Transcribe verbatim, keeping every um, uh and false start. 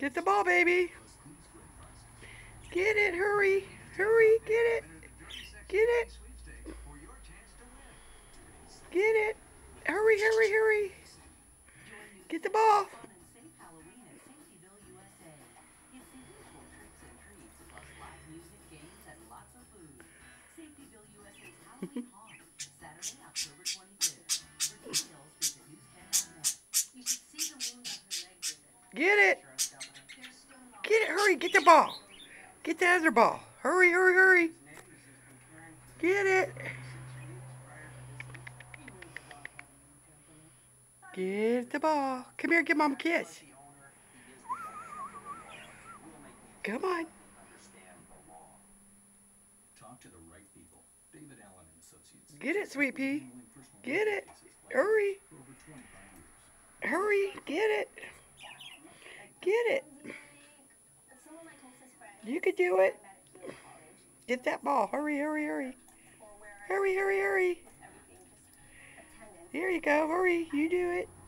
Get the ball, baby. Get it, hurry. Hurry, get it. Get it. Get it. Hurry, hurry, hurry. Get the ball. Get it. Get it, hurry, get the ball. Get the other ball. Hurry, hurry, hurry. Get it. Get the ball. Come here, give Mom a kiss. Come on. Get it, Sweet Pea. Get it. Hurry. Hurry, get it. Get it. You could do it. Get that ball. Hurry, hurry, hurry. Hurry, hurry, hurry. Here you go. Hurry. You do it.